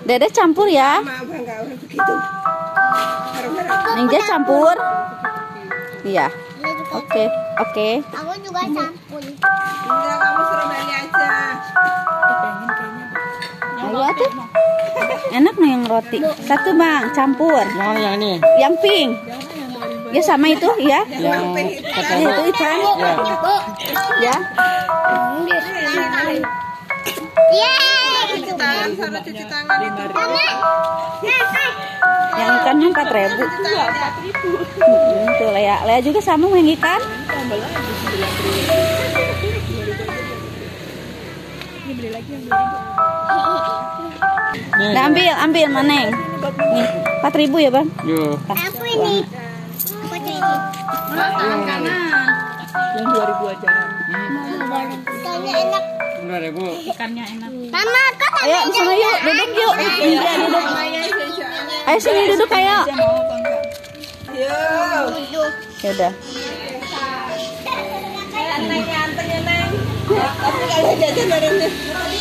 Dede campur ya. Ninja campur. Iya. Oke. Aku juga campur. Enggak, kamu suruh Meli aja. Ayo tuh. Enak nih yang roti. Satu bang, campur. Yang ini. Yang pink. Ya sama itu ya. Yang Itu ikan. Ya. Cuci tangan, sana cuci tangan itu. Yang ikannya 4.000. Tuh Lea juga sama mau yang ikan. Nah, ambil Maneng. Nih, 4.000 ya, Bang? Yo. Aku ini. Tangan kanan. Yang 2.000 aja. Ikannya enak. 2.000. Ikannya enak. Mama, kok Ayo, sana yuk, duduk yuk. Iya, duduk. Ayo sini duduk ayo. Mau apa enggak? Yo. Ya udah. Neng anteng ya, Neng. Tapi kalau jajan barengnya.